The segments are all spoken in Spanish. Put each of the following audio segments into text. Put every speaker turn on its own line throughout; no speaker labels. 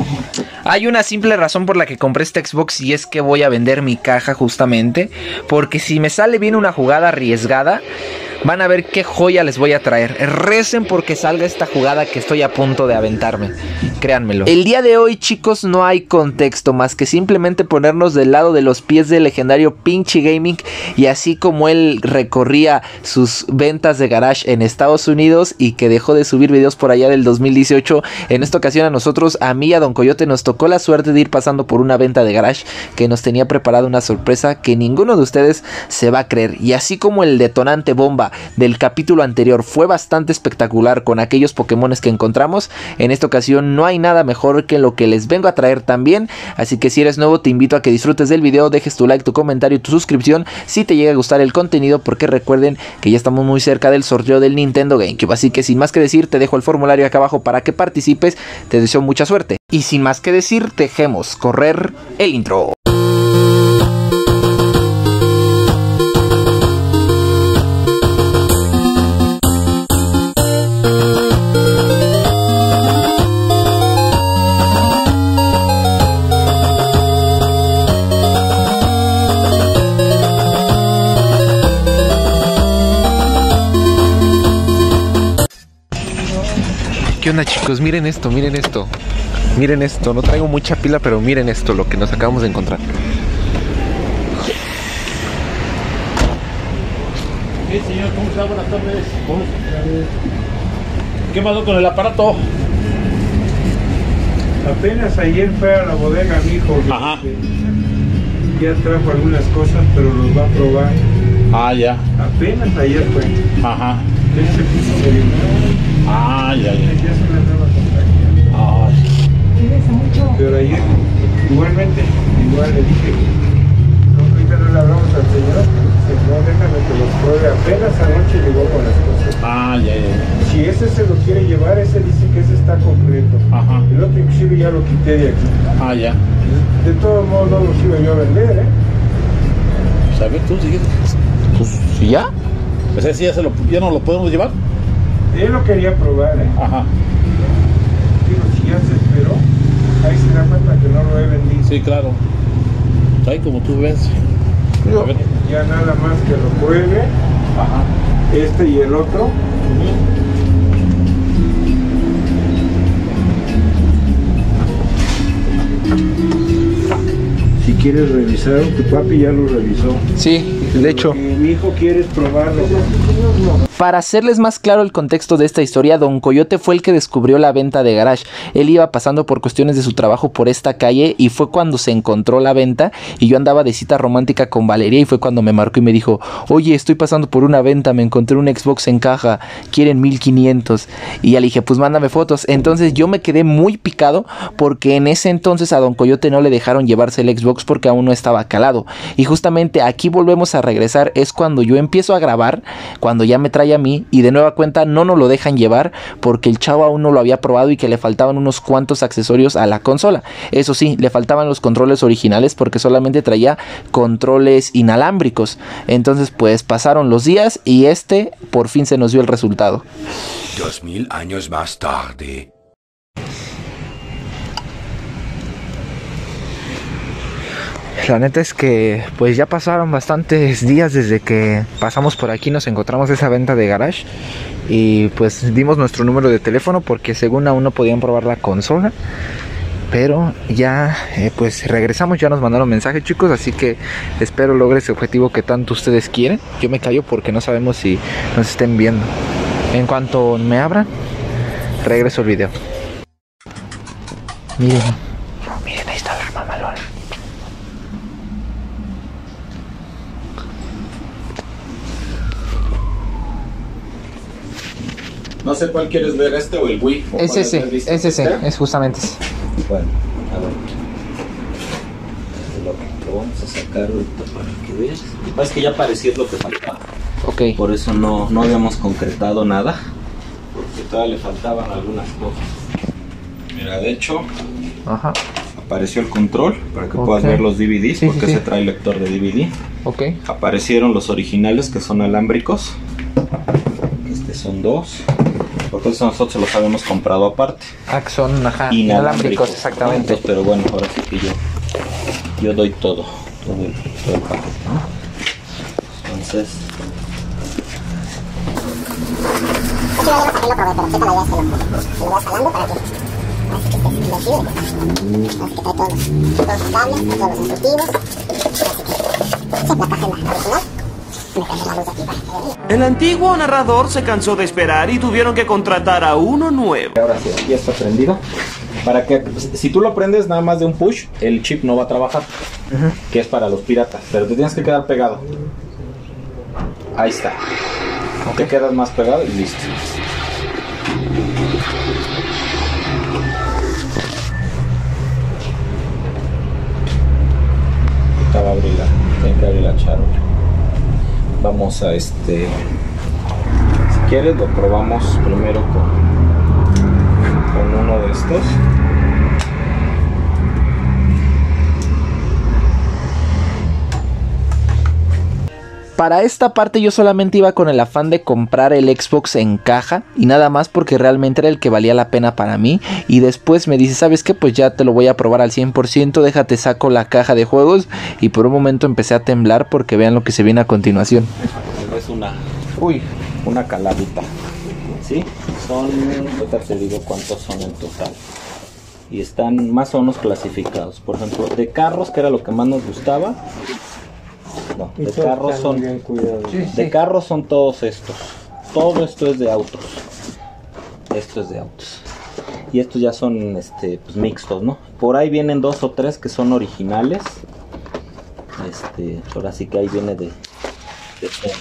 Hay una simple razón por la que compré este Xbox y es que voy a vender mi caja justamente. Porque si me sale bien una jugada arriesgada, van a ver qué joya les voy a traer. Recen porque salga esta jugada que estoy a punto de aventarme. Créanmelo. El día de hoy, chicos, no hay contexto más que simplemente ponernos del lado de los pies del legendario Pinchy Gaming. Y así como él recorría sus ventas de garage en Estados Unidos y que dejó de subir videos por allá del 2018, en esta ocasión a nosotros, a mí y a Don Coyote, nos tocó la suerte de ir pasando por una venta de garage que nos tenía preparada una sorpresa que ninguno de ustedes se va a creer. Y así como el detonante bomba del capítulo anterior fue bastante espectacular con aquellos Pokémones que encontramos, en esta ocasión no hay nada mejor que lo que les vengo a traer también. Así que si eres nuevo, te invito a que disfrutes del video, dejes tu like, tu comentario y tu suscripción si te llega a gustar el contenido, porque recuerden que ya estamos muy cerca del sorteo del Nintendo GameCube. Así que sin más que decir, te dejo el formulario acá abajo para que participes. Te deseo mucha suerte y sin más que decir, dejemos correr el intro. ¿Qué onda, chicos? Miren esto, miren esto. Miren esto, no traigo mucha pila, pero miren esto, lo que nos acabamos de encontrar.
Sí, señor, ¿cómo está? Buenas tardes. ¿Qué pasó con el aparato?
Apenas ayer fue a la bodega mi hijo.
Ajá.
Ya trajo algunas cosas, pero los va a probar.
Ah, ya.
Apenas ayer fue.
Ajá.
Él se puso medio mal.
Ah, ya, ya.
Ya se la andaba contagiando.
Ay.
Pero ayer, igualmente, igual le dije, no, ahorita no le hablamos al señor, dice, no, déjame que los pruebe. Apenas anoche llegó con las cosas.
Ah, ya, ya.
Si ese se lo quiere llevar, ese dice que ese está completo.
Ajá.
El otro inclusive ya lo quité de aquí.
Ah, ya.
De todos modos no los iba yo a vender, ¿eh?
¿Sabes tú? ¿Sí?
Pues ya.
Pues ese ya no lo podemos llevar.
Él lo quería probar, ¿eh?
Ajá.
Digo, si ya se esperó, ahí se da cuenta que no lo he vendido.
Sí, claro. Ahí como tú ves. A ver.
Ya nada más que lo pruebe,
Ajá.
este y el otro. Si quieres revisar, tu papi ya lo revisó.
Sí, de hecho.
Mi hijo quiere probarlo.
Para hacerles más claro el contexto de esta historia, Don Coyote fue el que descubrió la venta de garage. Él iba pasando por cuestiones de su trabajo por esta calle y fue cuando se encontró la venta y yo andaba de cita romántica con Valeria y fue cuando me marcó y me dijo, oye, estoy pasando por una venta, me encontré un Xbox en caja, quieren 1500. Y ya le dije, pues mándame fotos. Entonces yo me quedé muy picado porque en ese entonces a Don Coyote no le dejaron llevarse el Xbox porque aún no estaba calado. Y justamente aquí volvemos a regresar, es cuando yo empiezo a grabar, cuando ya me trae a mí y de nueva cuenta no nos lo dejan llevar porque el chavo aún no lo había probado y que le faltaban unos cuantos accesorios a la consola. Eso sí, le faltaban los controles originales porque solamente traía controles inalámbricos. Entonces pues pasaron los días y por fin se nos dio el resultado.
2000 años más tarde.
La neta es que pues ya pasaron bastantes días desde que pasamos por aquí, nos encontramos esa venta de garage y pues dimos nuestro número de teléfono porque según aún no podían probar la consola, pero ya pues regresamos, ya nos mandaron mensaje, chicos, así que espero logre ese objetivo que tanto ustedes quieren. Yo me callo porque no sabemos si nos estén viendo. En cuanto me abran, regreso el video. Miren, miren, ahí está la mamalona.
No sé cuál quieres ver, este o el Wii.
Es ese, es justamente ese.
Bueno, a ver. Lo vamos a sacar ahorita para que veas. Lo que pasa es que ya parecía lo que faltaba.
Ok.
Por eso no habíamos concretado nada. Porque todavía le faltaban algunas cosas. Mira, de hecho,
Ajá.
apareció el control para que puedas ver los DVDs,
Sí,
porque
sí,
se trae lector de DVD.
Ok.
Aparecieron los originales que son alámbricos. Son dos. porque nosotros se los habíamos comprado aparte.
Ah, que son inalámbricos, exactamente.
Entonces, pero bueno, ahora sí que yo doy todo el paquete, ¿no? Entonces...
El antiguo narrador se cansó de esperar y tuvieron que contratar a uno nuevo.
Ahora sí, aquí está prendido. Para que, si tú lo prendes nada más de un push, el chip no va a trabajar, que es para los piratas, pero te tienes que quedar pegado. Ahí está. Te quedas más pegado y listo. Ahorita va a abrir tiene que abrir la charola. Vamos a si quieres lo probamos primero con uno de estos.
Para esta parte yo solamente iba con el afán de comprar el Xbox en caja y nada más porque realmente era el que valía la pena para mí. Y después me dice, ¿sabes qué? Pues ya te lo voy a probar al 100%, déjate saco la caja de juegos. Y por un momento empecé a temblar porque vean lo que se viene a continuación.
Es una caladita, ¿sí? Ahorita te digo cuántos son en total. Y están más o menos clasificados. Por ejemplo, de carros, que era lo que más nos gustaba. No, de carros son carros son todos estos. Todo esto es de autos. Esto es de autos. Y estos ya son pues mixtos, ¿no? Por ahí vienen 2 o 3 que son originales. Ahora sí que ahí viene de todo.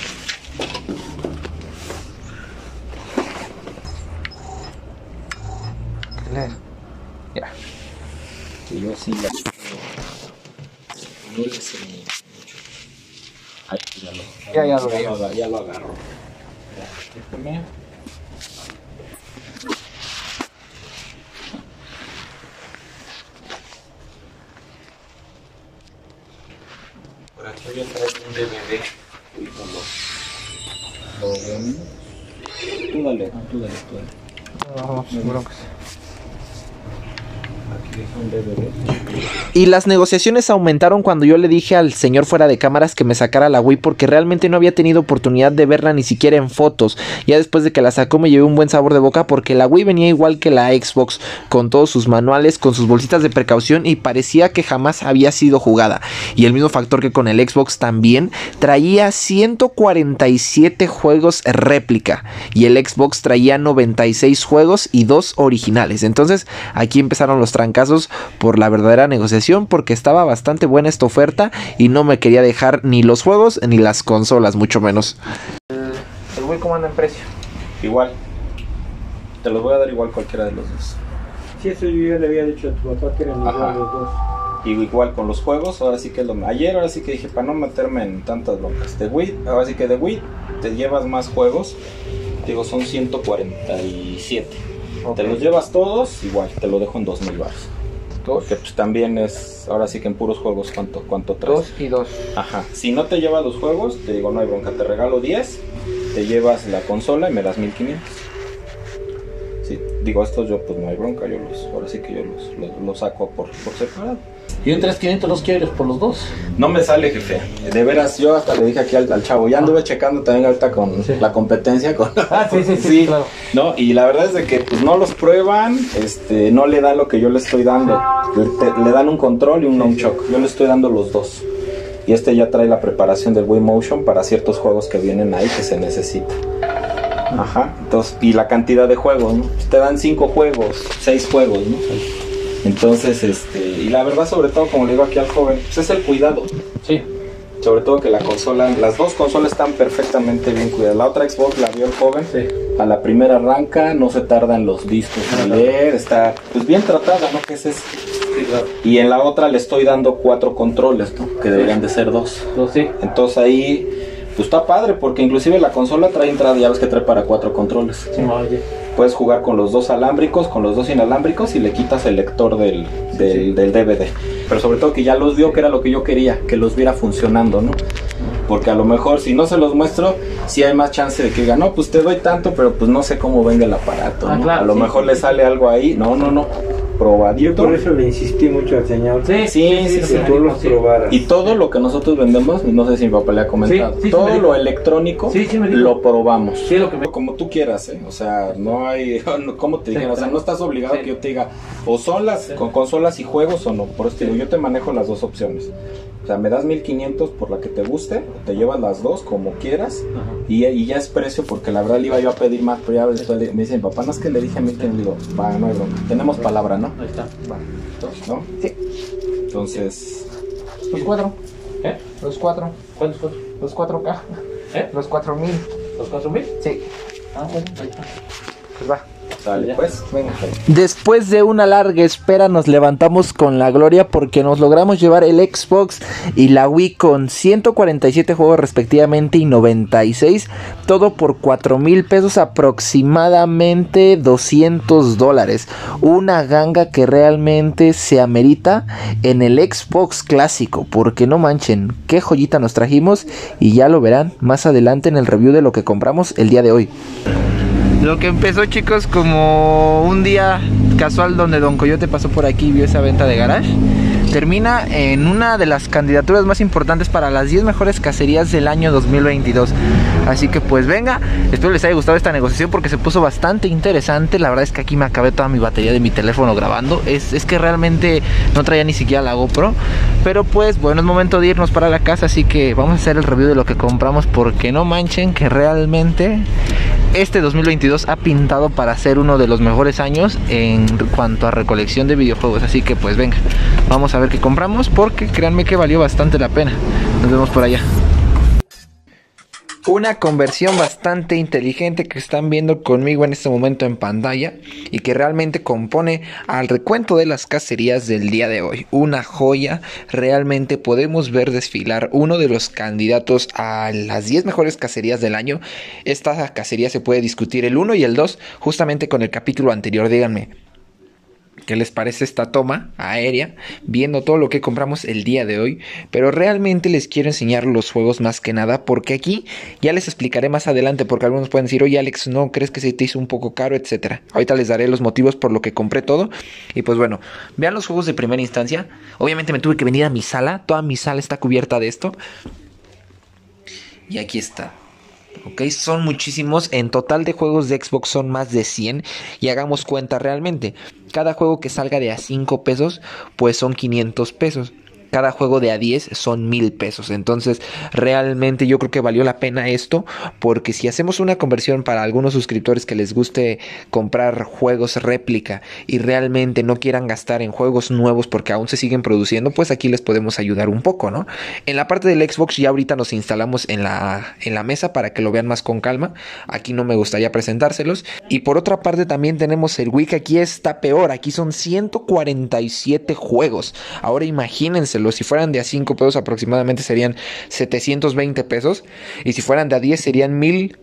Ya.
Que yo sí la no le sé mucho. Ahí ya lo agarro. Déjame. Por aquí yo traigo un DVD. Lo vemos. Tú dale.
Vamos, seguro que sí.
Aquí es un DVD.
Y las negociaciones aumentaron cuando yo le dije al señor fuera de cámaras que me sacara la Wii porque realmente no había tenido oportunidad de verla ni siquiera en fotos. Ya después de que la sacó me llevé un buen sabor de boca porque la Wii venía igual que la Xbox, con todos sus manuales, con sus bolsitas de precaución y parecía que jamás había sido jugada. Y el mismo factor que con el Xbox también, traía 147 juegos réplica y el Xbox traía 96 juegos y 2 originales. Entonces aquí empezaron los trancazos por la verdadera negociación porque estaba bastante buena esta oferta y no me quería dejar ni los juegos ni las consolas, mucho menos. ¿El Wii cómo anda en precio?
Igual. Te los voy a dar igual cualquiera de los dos.
Sí, eso yo ya le había dicho a tu papá que eran igual los dos.
Y igual con los juegos, ahora sí que ayer ahora sí que dije para no meterme en tantas broncas. De Wii, ahora sí que de Wii te llevas más juegos. Digo, son 147. Okay. Te los llevas todos, igual, te lo dejo en 2,000 baros. Porque pues también es, ahora sí que en puros juegos, ¿cuánto traes?
2 y 2.
Ajá, si no te llevas los juegos, te digo, no hay bronca, te regalo 10, te llevas la consola y me das 1,500. Sí, digo, estos yo pues no hay bronca, ahora sí que yo los saco por separado.
¿Y un 3,500 los quieres por los dos?
No me sale, jefe. De veras, yo hasta le dije aquí al chavo, ya anduve checando también ahorita con la competencia. Sí,
claro.
No, y la verdad es de que pues no los prueban, no le dan lo que yo le estoy dando. Le dan un control y un nunchuck. Yo le estoy dando los dos. Y ya trae la preparación del Wii Motion para ciertos juegos que vienen ahí que se necesita. Ajá, entonces, y la cantidad de juegos, ¿no? Te dan 5 juegos, 6 juegos, ¿no? Entonces, y la verdad, sobre todo, como le digo aquí al joven, pues es el cuidado.
Sí.
Sobre todo que la consola, las dos consolas están perfectamente bien cuidadas. La otra Xbox la vio el joven,
sí.
A la primera arranca, no se tardan los discos en leer, está pues bien tratada, ¿no? Que es eso.
Sí, claro.
Y en la otra le estoy dando 4 controles, ¿no? Que deberían de ser 2.
Sí.
Entonces ahí, pues está padre, porque inclusive la consola trae entrada, ya ves que trae para 4 controles.
Sí, oye.
Puedes jugar con los 2 alámbricos, con los 2 inalámbricos y le quitas el lector del DVD. Pero sobre todo que ya los vio, que era lo que yo quería, que los viera funcionando, ¿no? porque a lo mejor si no se los muestro, sí hay más chance de que digan, no, pues te doy tanto, pero pues no sé cómo venga el aparato, ¿no?
Claro,
a lo mejor le sale algo ahí, no, probadito.
Yo por eso le insistí mucho al señor.
Sí,
que tú los probaras.
Y todo lo que nosotros vendemos, no sé si mi papá le ha comentado, todo lo electrónico lo probamos.
Sí, lo que
Como tú quieras, o sea, no hay, ¿cómo te dijeron? O sea, no estás obligado que yo te diga, o son las con consolas y juegos o no. Por eso te digo, yo te manejo las dos opciones. O sea, me das 1500 por la que te guste, o te llevas las dos como quieras, y ya es precio, porque la verdad le iba yo a pedir más, pero ya después me dice mi papá, no es que le dije a 1500, digo, va, no hay bronca, tenemos palabra, ¿no?
Ahí está.
Va, ¿no?
Sí.
Entonces,
Los 4.
¿Eh?
Los 4.
¿Cuántos 4?
Los 4K. Los 4000.
¿Los 4000?
Sí.
Bueno, ahí está.
Pues va.
sale pues, venga.
Después de una larga espera nos levantamos con la gloria porque nos logramos llevar el Xbox y la Wii con 147 juegos respectivamente y 96, todo por 4,000 pesos, aproximadamente $200. Una ganga que realmente se amerita en el Xbox clásico, porque no manchen, qué joyita nos trajimos, y ya lo verán más adelante en el review de lo que compramos el día de hoy. Lo que empezó, chicos, como un día casual donde Don Coyote pasó por aquí y vio esa venta de garage, termina en una de las candidaturas más importantes para las 10 mejores cacerías del año 2022. Así que pues venga, espero les haya gustado esta negociación porque se puso bastante interesante. La verdad es que aquí me acabé toda mi batería de mi teléfono grabando. Es que realmente no traía ni siquiera la GoPro. Pero pues bueno, es momento de irnos para la casa, así que vamos a hacer el review de lo que compramos, porque no manchen que realmente este 2022 ha pintado para ser uno de los mejores años en cuanto a recolección de videojuegos. Así que pues venga, vamos a ver qué compramos, porque créanme que valió bastante la pena. Nos vemos por allá. Una conversión bastante inteligente que están viendo conmigo en este momento en pantalla, y que realmente compone al recuento de las cacerías del día de hoy. Una joya, realmente podemos ver desfilar uno de los candidatos a las 10 mejores cacerías del año. Esta cacería se puede discutir el 1 y el 2 justamente con el capítulo anterior. Díganme, ¿qué les parece esta toma aérea viendo todo lo que compramos el día de hoy? Pero realmente les quiero enseñar los juegos más que nada, porque aquí ya les explicaré más adelante, porque algunos pueden decir, oye Alex, ¿no crees que se te hizo un poco caro, etcétera? Ahorita les daré los motivos por lo que compré todo. Y pues bueno, vean los juegos de primera instancia. Obviamente me tuve que venir a mi sala, toda mi sala está cubierta de esto. Y aquí está. Ok, son muchísimos. En total de juegos de Xbox son más de 100. Y hagamos cuenta realmente, cada juego que salga de a 5 pesos pues son 500 pesos. Cada juego de a 10 son 1000 pesos. Entonces realmente yo creo que valió la pena esto, porque si hacemos una conversión para algunos suscriptores que les guste comprar juegos réplica y realmente no quieran gastar en juegos nuevos porque aún se siguen produciendo, pues aquí les podemos ayudar un poco, ¿no? En la parte del Xbox ya ahorita nos instalamos en la mesa para que lo vean más con calma. Aquí no me gustaría presentárselos. Y por otra parte también tenemos el Wii, que aquí está peor. Aquí son 147 juegos. Ahora imagínense, si fueran de a 5 pesos aproximadamente serían 720 pesos. Y si fueran de a 10 serían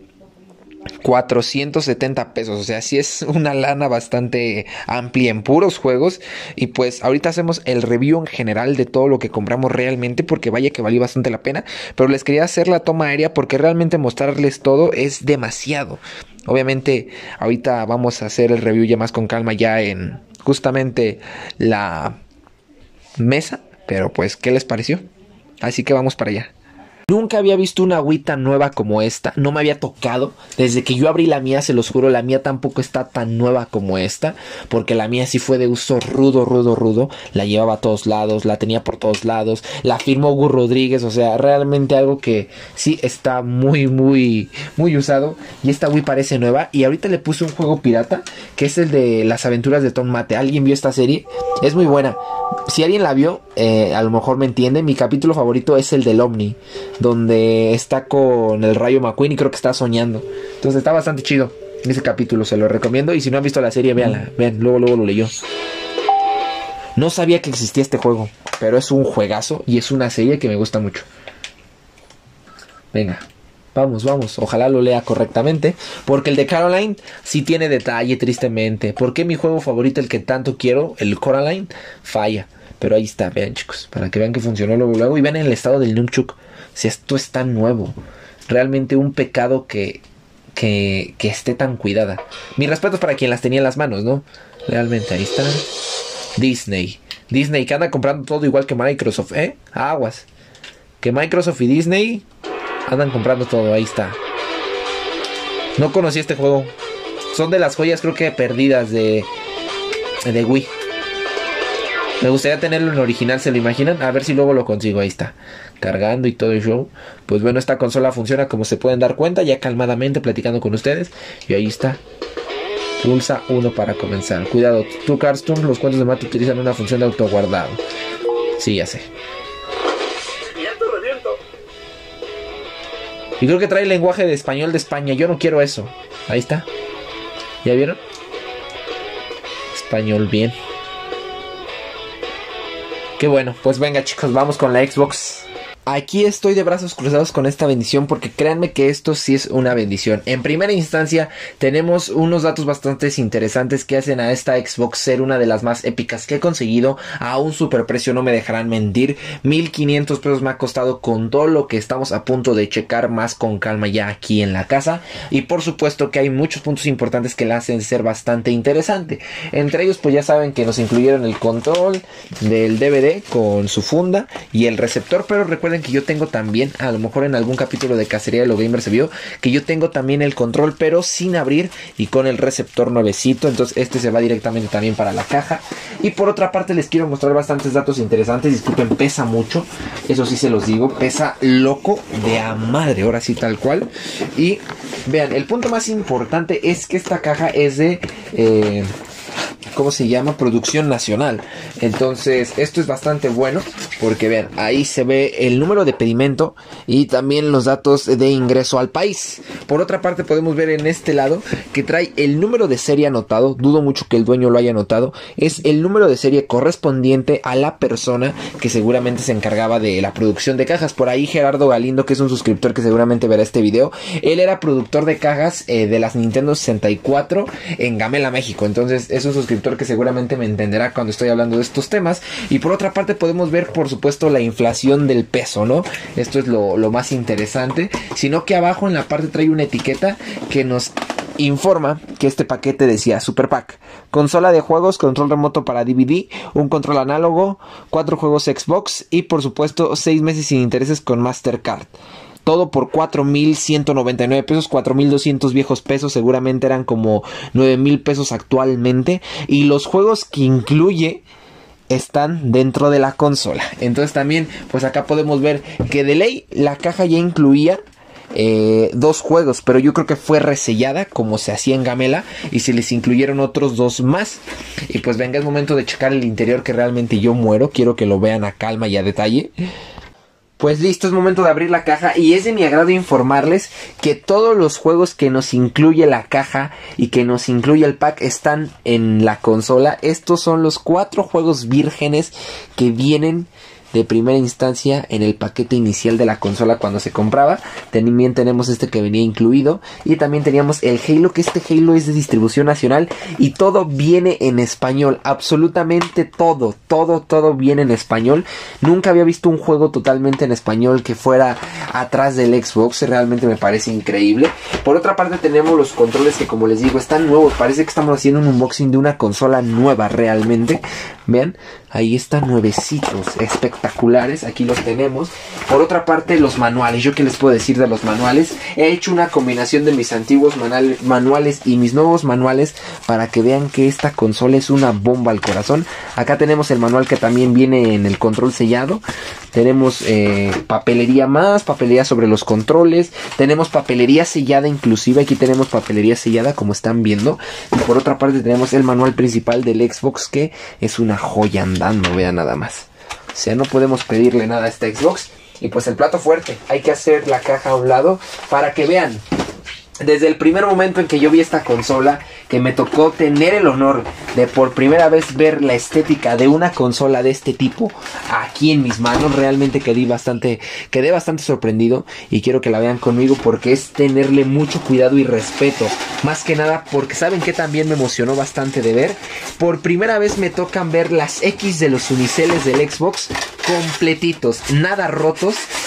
1470 pesos. O sea, sí es una lana bastante amplia en puros juegos. Y pues ahorita hacemos el review en general de todo lo que compramos realmente, porque vaya que valió bastante la pena. Pero les quería hacer la toma aérea porque realmente mostrarles todo es demasiado. Obviamente ahorita vamos a hacer el review ya más con calma, ya en justamente la mesa. Pero pues, ¿qué les pareció? Así que vamos para allá. Nunca había visto una Wii tan nueva como esta. No me había tocado. Desde que yo abrí la mía, se los juro, la mía tampoco está tan nueva como esta. Porque la mía sí fue de uso rudo. La llevaba a todos lados, la tenía por todos lados. La firmó Gus Rodríguez. O sea, realmente algo que sí está muy usado. Y esta Wii parece nueva. Y ahorita le puse un juego pirata, que es el de las aventuras de Tom Mate. ¿Alguien vio esta serie? Es muy buena. Si alguien la vio, a lo mejor me entiende. Mi capítulo favorito es el del Omni, donde está con el Rayo McQueen y creo que está soñando. Entonces está bastante chido ese capítulo, se lo recomiendo. Y si no han visto la serie, véanla. Vean, luego lo leyó. No sabía que existía este juego, pero es un juegazo y es una serie que me gusta mucho. Venga, vamos. Ojalá lo lea correctamente, porque el de Coraline sí tiene detalle, tristemente. Porque mi juego favorito, el que tanto quiero, el Coraline, falla. Pero ahí está, vean chicos, para que vean que funcionó luego. Y vean el estado del Nunchuk. Si esto está nuevo. Realmente un pecado que esté tan cuidada. Mis respetos para quien las tenía en las manos, ¿no? Realmente, ahí está. Disney que anda comprando todo igual que Microsoft, ¿eh? Aguas. Que Microsoft y Disney andan comprando todo, ahí está. No conocí este juego. Son de las joyas creo que perdidas de Wii. Me gustaría tenerlo en original, ¿se lo imaginan? A ver si luego lo consigo, ahí está. Cargando y todo el show. Pues bueno, esta consola funciona como se pueden dar cuenta, ya calmadamente platicando con ustedes. Y ahí está. Pulsa 1 para comenzar. Cuidado, tu Cartoon, los cuentos de Matt utilizan una función de autoguardado. Sí, ya sé. Y creo que trae lenguaje de español de España. Yo no quiero eso. Ahí está. ¿Ya vieron? Español bien. Qué bueno, pues venga chicos, vamos con la Xbox. Aquí estoy de brazos cruzados con esta bendición porque créanme que esto sí es una bendición. En primera instancia tenemos unos datos bastante interesantes que hacen a esta Xbox ser una de las más épicas que he conseguido a un superprecio, no me dejarán mentir. 1,500 pesos me ha costado con todo lo que estamos a punto de checar más con calma ya aquí en la casa. Y por supuesto que hay muchos puntos importantes que la hacen ser bastante interesante. Entre ellos pues ya saben que nos incluyeron el control del DVD con su funda y el receptor, pero recuerden que yo tengo también, a lo mejor en algún capítulo de Cacería de los Gamers se vio, que yo tengo también el control pero sin abrir y con el receptor nuevecito, entonces este se va directamente también para la caja. Y por otra parte les quiero mostrar bastantes datos interesantes, disculpen, pesa mucho, eso sí se los digo, pesa loco de a madre, ahora sí tal cual. Y vean, el punto más importante es que esta caja es de... ¿cómo se llama? Producción nacional. Entonces esto es bastante bueno porque vean, ahí se ve el número de pedimento y también los datos de ingreso al país. Por otra parte podemos ver en este lado que trae el número de serie anotado. Dudo mucho que el dueño lo haya anotado. Es el número de serie correspondiente a la persona que seguramente se encargaba de la producción de cajas. Por ahí Gerardo Galindo, que es un suscriptor que seguramente verá este video, él era productor de cajas de las Nintendo 64 en Gamela, México. Entonces es un suscriptor que seguramente me entenderá cuando estoy hablando de estos temas. Y por otra parte podemos ver por supuesto la inflación del peso, ¿no? Esto es lo más interesante, sino que abajo en la parte trae una etiqueta que nos informa que este paquete decía Super Pack, consola de juegos, control remoto para DVD, un control análogo, 4 juegos Xbox y por supuesto 6 meses sin intereses con Mastercard. Todo por 4,199 pesos, 4,200 viejos pesos, seguramente eran como 9,000 pesos actualmente. Y los juegos que incluye están dentro de la consola. Entonces también, pues acá podemos ver que de ley la caja ya incluía 2 juegos, pero yo creo que fue resellada como se hacía en Gamela y se les incluyeron otros 2 más. Y pues venga, es momento de checar el interior que realmente yo muero. Quiero que lo vean a calma y a detalle. Pues listo, es momento de abrir la caja y es de mi agrado informarles que todos los juegos que nos incluye la caja y que nos incluye el pack están en la consola. Estos son los 4 juegos vírgenes que vienen de primera instancia en el paquete inicial de la consola cuando se compraba. También tenemos este que venía incluido y también teníamos el Halo, que este Halo es de distribución nacional y todo viene en español, absolutamente todo viene en español. Nunca había visto un juego totalmente en español que fuera atrás del Xbox, realmente me parece increíble. Por otra parte tenemos los controles que, como les digo, están nuevos, parece que estamos haciendo un unboxing de una consola nueva realmente. Vean, ahí están nuevecitos, espectaculares, aquí los tenemos. Por otra parte, los manuales, ¿yo qué les puedo decir de los manuales? He hecho una combinación de mis antiguos manuales y mis nuevos manuales para que vean que esta consola es una bomba al corazón. Acá tenemos el manual que también viene en el control sellado. Tenemos papelería más, papelería sobre los controles. Tenemos papelería sellada inclusive, aquí tenemos papelería sellada como están viendo. Y por otra parte tenemos el manual principal del Xbox, que es una joya andando, vean nada más. O sea, no podemos pedirle nada a esta Xbox. Y pues el plato fuerte, hay que hacer la caja a un lado para que vean. Desde el primer momento en que yo vi esta consola, que me tocó tener el honor de por primera vez ver la estética de una consola de este tipo aquí en mis manos, realmente quedé bastante sorprendido y quiero que la vean conmigo porque es tenerle mucho cuidado y respeto. Más que nada porque saben que también me emocionó bastante de ver. Por primera vez me tocan ver las X de los uniceles del Xbox completitos, nada rotos.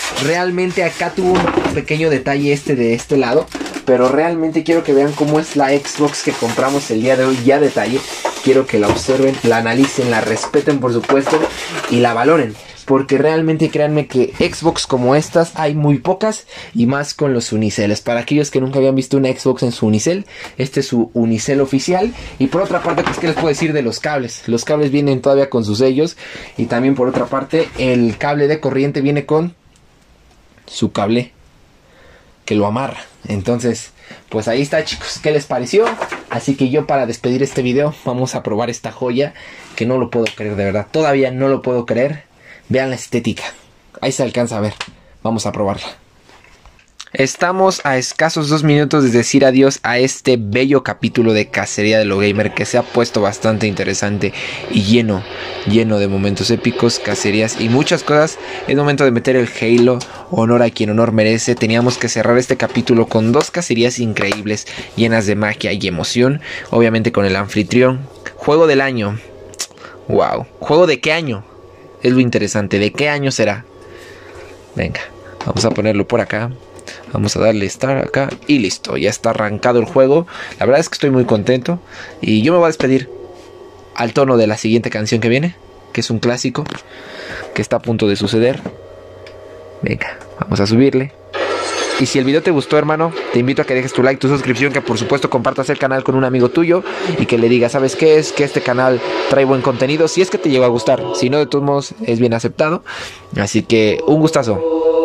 Realmente acá tuvo un pequeño detalle de este lado, pero realmente quiero que vean cómo es la Xbox que compramos el día de hoy ya a detalle. Quiero que la observen, la analicen, la respeten por supuesto y la valoren. Porque realmente créanme que Xbox como estas hay muy pocas y más con los uniceles. Para aquellos que nunca habían visto una Xbox en su unicel, este es su unicel oficial. Y por otra parte, pues, ¿qué les puedo decir de los cables? Los cables vienen todavía con sus sellos. Y también por otra parte, el cable de corriente viene con su cable que lo amarra. Entonces, pues ahí está, chicos. ¿Qué les pareció? Así que yo, para despedir este video, vamos a probar esta joya que no lo puedo creer, de verdad. Todavía no lo puedo creer. Vean la estética. Ahí se alcanza a ver. Vamos a probarla. Estamos a escasos 2 minutos de decir adiós a este bello capítulo de Cacería de lo Gamer, que se ha puesto bastante interesante y lleno de momentos épicos, cacerías y muchas cosas. Es momento de meter el Halo, honor a quien honor merece. Teníamos que cerrar este capítulo con 2 cacerías increíbles, llenas de magia y emoción. Obviamente con el anfitrión. Juego del año. Wow. ¿Juego de qué año? Es lo interesante. ¿De qué año será? Venga, vamos a ponerlo por acá. Vamos a darle start acá y listo, ya está arrancado el juego. La verdad es que estoy muy contento. Y yo me voy a despedir al tono de la siguiente canción que viene, que es un clásico que está a punto de suceder. Venga, vamos a subirle. Y si el video te gustó, hermano, te invito a que dejes tu like, tu suscripción, que por supuesto compartas el canal con un amigo tuyo y que le digas, ¿sabes qué es? Que este canal trae buen contenido, si es que te llegó a gustar. Si no, de todos modos, es bien aceptado. Así que un gustazo.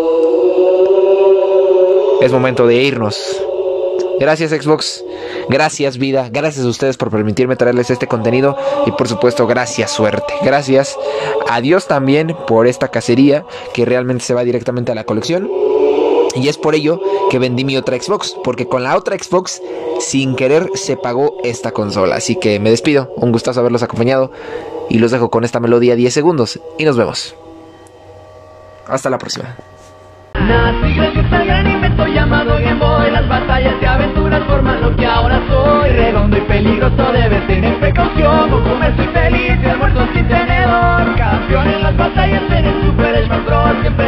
Es momento de irnos. Gracias Xbox, gracias vida, gracias a ustedes por permitirme traerles este contenido. Y por supuesto gracias suerte, gracias a Dios también por esta cacería que realmente se va directamente a la colección. Y es por ello que vendí mi otra Xbox, porque con la otra Xbox sin querer se pagó esta consola. Así que me despido, un gustazo haberlos acompañado y los dejo con esta melodía 10 segundos y nos vemos. Hasta la próxima.
Nací gracias al gran invento llamado Game Boy. Las batallas y aventuras forman lo que ahora soy. Redondo y peligroso, debes tener precaución. Con comer soy feliz y almuerzo sin tenedor. Campeón en las batallas en el Super Smash Bros. Siempre